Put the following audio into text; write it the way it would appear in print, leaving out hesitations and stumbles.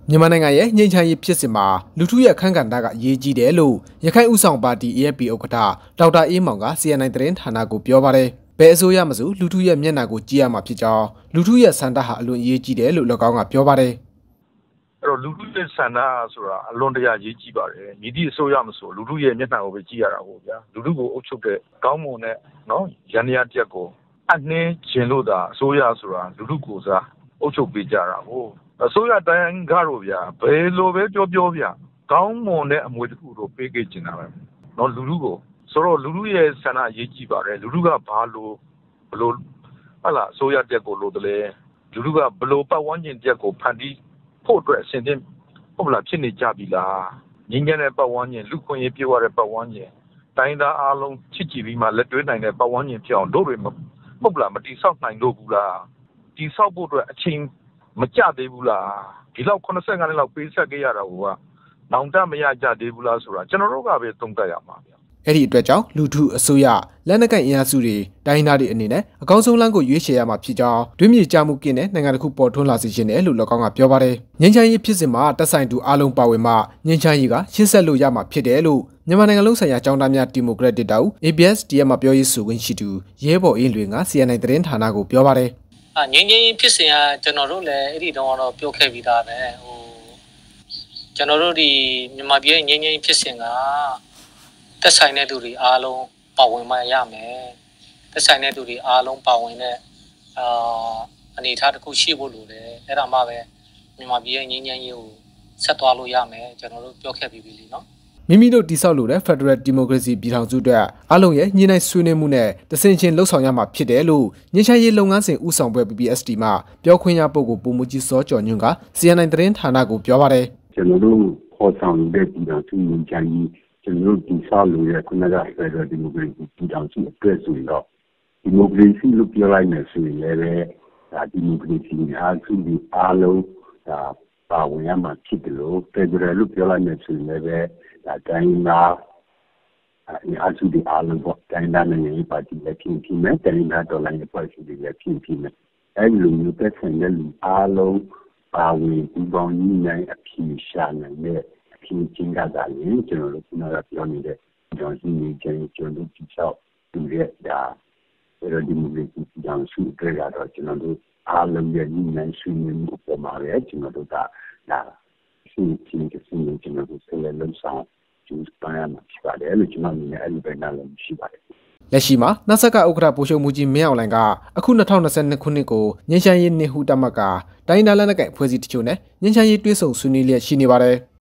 မြန်မာနိုင်ငံရဲ့ငြိမ်းချမ်းရေးဖြစ်စဉ်မှာလူထုရဲ့အခမ်းကဏ္ဍကအရေးကြီးတယ်လို့ရခိုင်ဦးဆောင်ပါတီ AFP ဥက္ကဋ္ဌဒေါက်တာအေးမောင်က CNN သတင်းဌာနကိုပြောပါတယ်။ဘယ်အစိုးရမဆိုလူထုရဲ့မျက်နှာကိုကြည့်ရမှာဖြစ်ကြောင်းလူထုရဲ့ဆန္ဒဟာအလွန်အရေးကြီးတယ်လို့၎င်းကပြောပါတယ်။အဲ့တော့လူထုရဲ့ဆန္ဒဆိုတာအလွန်တရာရေးကြီးပါတယ်။မြည်သည့်အစိုးရမဆိုလူထုရဲ့မျက်နှာကိုပဲကြည့်ရတာပေါ့ဗျာ။လူထုကိုအုပ်ချုပ်တဲ့ကောင်းမွန်တဲ့နော်ရန်ရာတက်ကိုအနှင်းခြင်းလို့သာအစိုးရဆိုတာလူထုကိုစားအုပ်ချုပ်ပေးကြတာဟုတ်အစိုးရတိုင်းကတော့ဗျာဘယ်လိုပဲပြောဗျာကောင်းမွန်တဲ့အမွေတစ်ခုတော့ပေးခဲ့ချင်တာပဲနော်လူထုကိုဆိုတော့လူထုရဲ့ဆန္ဒအရေးကြီးပါတယ်လူထုကဘာလို့ဘလို့ဟာလားအစိုးရတက်ကိုလို့တလဲလူထုကဘလို့ပတ်ဝန်းကျင်တက်ကိုဖန်တီးဖို့အတွက်အစဉ်သင့်ဟုတ်လားဖြစ်နေကြပြီလားငင်းငယ်တဲ့ပတ်ဝန်းကျင်လူခွင့်ရေးပြောရတဲ့ပတ်ဝန်းကျင်တိုင်းသားအားလုံးချစ်ကြည်ပြီးမှလက်တွဲနိုင်တဲ့ပတ်ဝန်းကျင်ဖြစ်အောင်တို့တွေဟုတ်လားမတိဆောက်နိုင်လို့ဘူးလားတိဆောက်ဖို့အတွက်အချိန်မကြသေးဘူးလားဒီလောက်85နှစ်လောက်ပေးဆက်ခဲ့ရတာကနောင်တမရကြသေးဘူးလားဆိုတာကျွန်တော်တို့ကပဲသုံးသပ်ရမှာဗျအဲ့ဒီအတွက်ကြောင့်လူထုအစိုးရလက်နက်ကိုင်အင်အားစုတွေတိုင်းသားတွေအနေနဲ့အကောင်းဆုံးလမ်းကိုရွေးချယ်ရမှာဖြစ်ကြောင်းတွင်းမြေကြမှုကင်းတဲ့နိုင်ငံတစ်ခုပေါ်ထွန်းလာစေခြင်းနဲ့လို့၎င်းကပြောပါတယ်ငြိမ်းချမ်းရေးဖြစ်စဉ်မှာတက်ဆိုင်သူအားလုံးပါဝင်မှငြိမ်းချမ်းရေးကရှင်းဆက်လို့ရမှာဖြစ်တယ်လို့မြန်မာနိုင်ငံလုံးဆိုင်ရာကျောင်းသားများဒီမိုကရက်တစ်တောက် ABSDF မှာပြောရေးဆိုခွင့်ရှိသူရဲဘော်အေးလွင်က CNN သတင်းဌာနကိုပြောပါတယ်ငင်းဖြစ်စဉ်ကကျွန်တော်တို့လည်းအဲ့ဒီတော့တော့ပြောခဲ့ပြီးသားပဲကျွန်တော်တို့ဒီမြန်မာပြည်ငင်းဖြစ်စဉ်ကတက်ဆိုင်တဲ့သူတွေအားလုံးပါဝင်မှရမယ်တက်ဆိုင်တဲ့သူတွေအားလုံးပါဝင်တဲ့အနေအထားတစ်ခုရှိဖို့လိုတယ်အဲ့ဒါမှပဲမြန်မာပြည်ငင်းရေးကိုဆက်သွားလို့ရမယ်ကျွန်တော်တို့ပြောခဲ့ပြီးပြီလीနော်မိမိတို့တိဆောက်လို့တဲ့ Federal Democracy ပြည်ထောင်စုအတွက်အားလုံးရဲ့ညှိနှိုင်းဆွေးနွေးမှုနဲ့တဆင်ချင်းလှုပ်ဆောင်ရမှာဖြစ်တယ်လို့ညှိနှိုင်းရေးလုပ်ငန်းစဉ်ဦးဆောင်ပွဲ PPSD မှပြောခွင့်ရပုဂ္ဂိုလ်ပုံမှုကြီးစောကျော်ညွန့်က CNN သတင်းဌာနကိုပြောပါတယ်ကျွန်တော်တို့ခေါ်ဆောင်တဲ့ပြည်ထောင်စုညှိနှိုင်းရေးကျွန်တော်တို့တိဆောက်လို့တဲ့ခုနက Federal Democracy ပြည်ထောင်စုအတွက်ဆိုရင်တော့ Democracy လို့ပြောလိုက်မယ်ဆိုရင်လည်းဒါ Democracy အားစုပြီးအားလုံးဒါပါဝင်ရမှာဖြစ်တယ်လို့ Federal လို့ပြောလိုက်မယ်ဆိုရင်လည်းတိုင်းသားအားစုတွေအားလုံးပေါ့တိုင်းသားနိုင်ငံရေးပါတီလည်းဖြစ်ဖြစ်မယ်တိုင်းသားတော်လှန်ရေးပါတီတွေလည်းဖြစ်ဖြစ်မယ်အဲဒီလိုမျိုးသက်ဆိုင်တဲ့လူအားလုံးပါဝင်ပူးပေါင်းညီနိုင်အဖြေရှာနိုင်တဲ့အခင်းချင်းကသာလျှင်ကျွန်တော်တို့ခုနကပြောနေတဲ့ကြောင့်ဒီနေ့ကျွန်တော်တို့တိကျတူတဲ့ဒါဒီမိုကရေစီကြောင့်စုကြရတော့ကျွန်တော်တို့အားလုံးရဲ့ညီနိုင်ဆွေးနွေးမှုပေါ်မှာပဲကျွန်တော်တို့ကဒါရှင်းချင်းကျွန်တော်တို့ဆက်လက်လုပ်ဆောင်ကျူးပန်းရမှာဖြစ်ပါတယ်လို့ကျွန်တော်မြင်တဲ့အဲ့ဒီဘက်ကလည်းရှိပါတယ်လက်ရှိမှာနှဆက်ကဥက္ကဋ္ဌဗိုလ်ချုပ်မှုကြီးမင်းအောင်လှိုင်ကအခု2022ခုနှစ်ကိုငြိမ်းချမ်းရေးနှစ်ဟူတမတ်ကတိုင်းဒေသလက်နက်ကိုင်ဖွဲ့စည်းတချို့နဲ့ငြိမ်းချမ်းရေးတွဲဆုံဆွေးနွေးလျက်ရှိနေပါတယ်